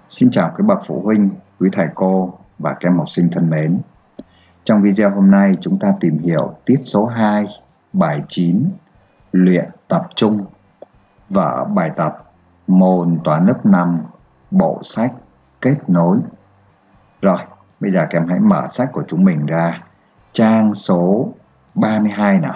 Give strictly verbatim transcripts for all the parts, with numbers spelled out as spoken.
Xin chào các bậc phụ huynh, quý thầy cô và các em học sinh thân mến. Trong video hôm nay chúng ta tìm hiểu tiết số hai, bài chín, luyện tập trung, vở bài tập môn toán lớp năm, bộ sách kết nối. Rồi, bây giờ các em hãy mở sách của chúng mình ra, trang số ba mươi hai nào.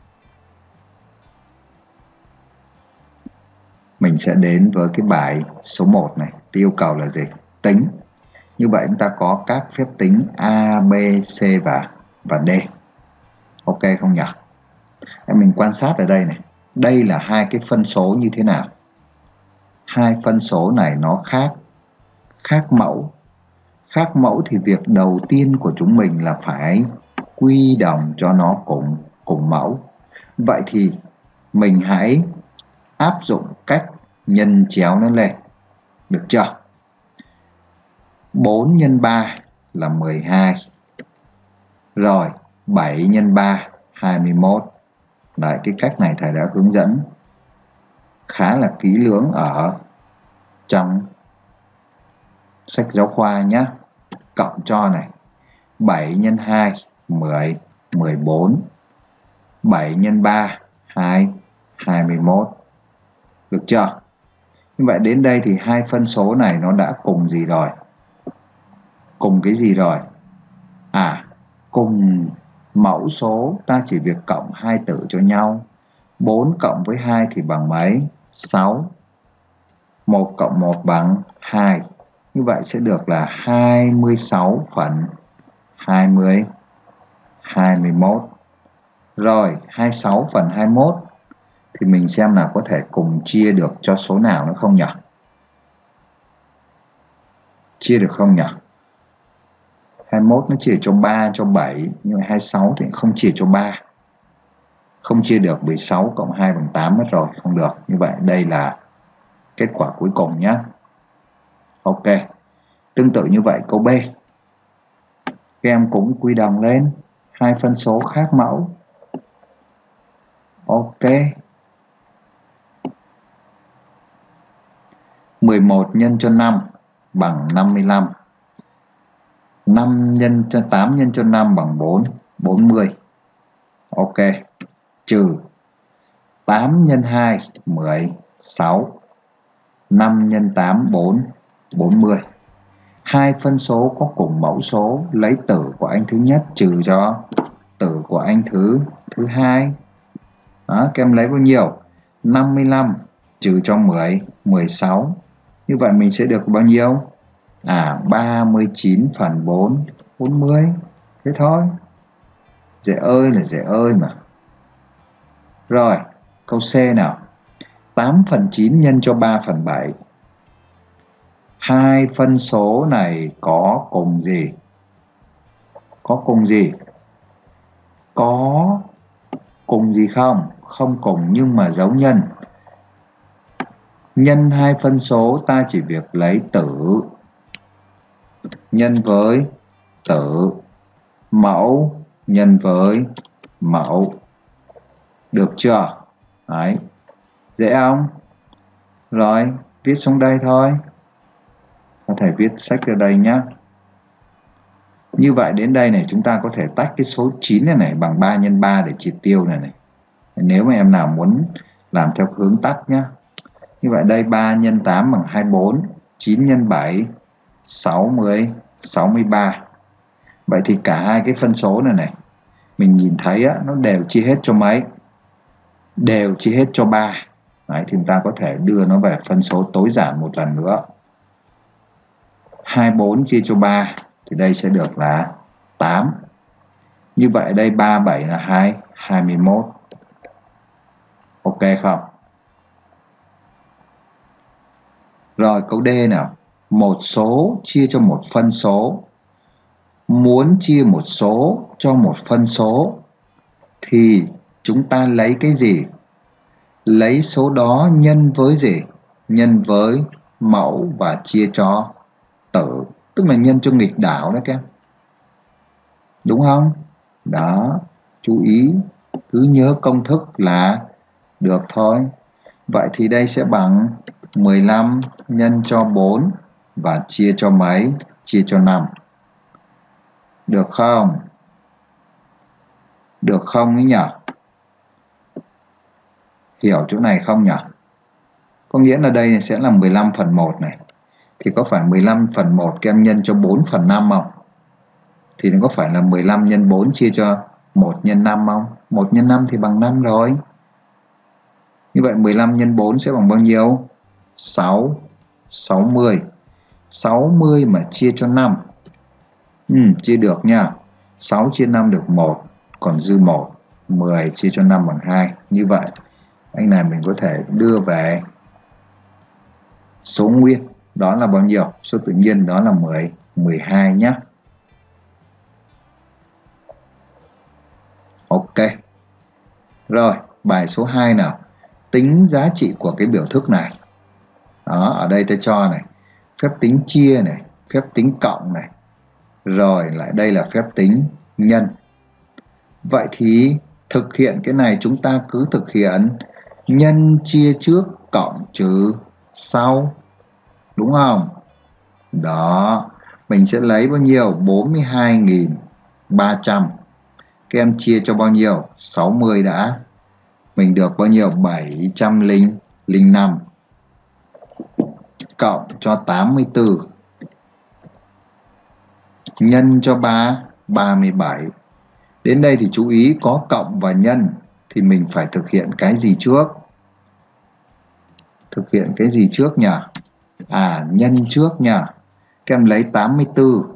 Mình sẽ đến với cái bài số một này, yêu cầu là gì? Tính. Như vậy chúng ta có các phép tính A, B, C và và D. Ok không nhỉ? Mình quan sát ở đây này. Đây là hai cái phân số như thế nào? Hai phân số này nó khác khác mẫu. Khác mẫu thì việc đầu tiên của chúng mình là phải quy đồng cho nó cùng cùng mẫu. Vậy thì mình hãy áp dụng cách nhân chéo nó lên. Được chưa? bốn nhân ba là mười hai. Rồi, bảy nhân ba, hai mươi mốt. Đấy, cái cách này thầy đã hướng dẫn khá là kỹ lưỡng ở trong sách giáo khoa nhé. Cộng cho này. bảy nhân hai, mười, mười bốn. bảy nhân ba, hai, hai mươi mốt. Được chưa? Như vậy đến đây thì hai phân số này nó đã cùng gì rồi? Cùng cái gì rồi? À, cùng mẫu số, ta chỉ việc cộng hai tử cho nhau. bốn cộng với hai thì bằng mấy? sáu. một cộng một bằng hai. Như vậy sẽ được là hai mươi sáu phần hai mươi, hai mươi mốt. Rồi, hai mươi sáu phần hai mươi mốt thì mình xem nào có thể cùng chia được cho số nào nữa không nhỉ? Chia được không nhỉ? hai mươi mốt nó chia cho ba, cho bảy, nhưng mà hai mươi sáu thì không chia cho ba. Không chia được vì sáu cộng hai bằng tám mất rồi, không được. Như vậy đây là kết quả cuối cùng nhé. Ok. Tương tự như vậy câu B. Các em cũng quy đồng lên hai phân số khác mẫu. Ok. mười một nhân cho năm bằng năm mươi lăm. năm nhân cho tám nhân cho năm bằng bốn, bốn mươi. Ok. Trừ tám nhân hai, mười, sáu. năm nhân tám, bốn, bốn mươi. Hai phân số có cùng mẫu số, lấy tử của anh thứ nhất trừ cho tử của anh thứ thứ hai. Đó, các em lấy bao nhiêu? năm mươi lăm trừ cho mười, mười sáu. Như vậy mình sẽ được bao nhiêu? À, ba mươi chín phần bốn, bốn mươi. Thế thôi. Dễ ơi là dễ ơi mà. Rồi, câu C nào. tám phần chín nhân cho ba phần bảy. Hai phân số này có cùng gì? Có cùng gì? Có cùng gì không? Không cùng nhưng mà dấu nhân. Nhân hai phân số ta chỉ việc lấy tử nhân với tử, mẫu nhân với mẫu. Được chưa? Đấy. Dễ không? Rồi, viết xuống đây thôi. Có thể viết sách ở đây nhé. Như vậy đến đây này chúng ta có thể tách cái số chín này này bằng ba nhân ba để triệt tiêu này này. Nếu mà em nào muốn làm theo hướng tắt nhé. Như vậy đây ba nhân tám bằng hai mươi bốn, chín nhân bảy, sáu mươi, sáu mươi ba. Vậy thì cả hai cái phân số này này, mình nhìn thấy á, nó đều chia hết cho mấy? Đều chia hết cho ba. Đấy, thì chúng ta có thể đưa nó về phân số tối giản một lần nữa. hai mươi bốn chia cho ba thì đây sẽ được là tám. Như vậy đây ba, bảy là hai, hai mươi mốt. Ok không? Rồi câu D nào. Một số chia cho một phân số. Muốn chia một số cho một phân số thì chúng ta lấy cái gì? Lấy số đó nhân với gì? Nhân với mẫu và chia cho tử. Tức là nhân cho nghịch đảo đó các em. Đúng không? Đó. Chú ý. Cứ nhớ công thức là được thôi. Vậy thì đây sẽ bằng mười lăm nhân cho bốn và chia cho mấy? Chia cho năm. Được không? Được không ấy nhỉ? Hiểu chỗ này không nhỉ? Có nghĩa là đây sẽ là mười lăm phần một này. Thì có phải mười lăm phần một các em nhân cho bốn phần năm không? Thì nó có phải là mười lăm nhân bốn chia cho một nhân năm không? một nhân năm thì bằng năm rồi. Như vậy mười lăm nhân bốn sẽ bằng bao nhiêu? sáu. sáu mươi. sáu mươi mà chia cho năm. Ừ, chia được nha. sáu chia năm được một, còn dư một. mười chia cho năm bằng hai. Như vậy anh này mình có thể đưa về số nguyên. Đó là bao nhiêu? Số tự nhiên đó là mười, mười hai nhé. Ok. Rồi, bài số hai nào. Tính giá trị của cái biểu thức này. Đó, ở đây tôi cho này. Phép tính chia này, phép tính cộng này. Rồi, lại đây là phép tính nhân. Vậy thì thực hiện cái này chúng ta cứ thực hiện nhân chia trước cộng trừ sau. Đúng không? Đó, mình sẽ lấy bao nhiêu? bốn mươi hai nghìn ba trăm. Các em chia cho bao nhiêu? sáu mươi đã. Mình được bao nhiêu? bảy trăm lẻ năm. Cộng cho tám mươi tư. Nhân cho ba, ba mươi bảy. Đến đây thì chú ý có cộng và nhân thì mình phải thực hiện cái gì trước? Thực hiện cái gì trước nhỉ? À, nhân trước nha. Các em lấy tám mươi tư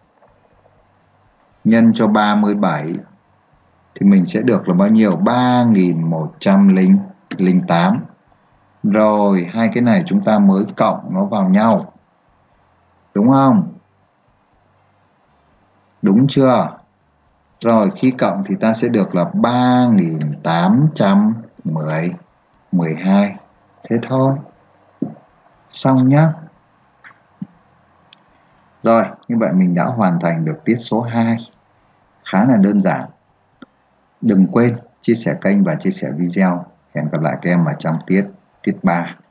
nhân cho ba mươi bảy thì mình sẽ được là bao nhiêu? ba nghìn một trăm lẻ tám. Rồi, hai cái này chúng ta mới cộng nó vào nhau. Đúng không? Đúng chưa? Rồi, khi cộng thì ta sẽ được là ba nghìn tám trăm mười hai. Thế thôi. Xong nhá. Rồi, như vậy mình đã hoàn thành được tiết số hai. Khá là đơn giản. Đừng quên chia sẻ kênh và chia sẻ video. Hẹn gặp lại các em ở trong tiết tiết ba.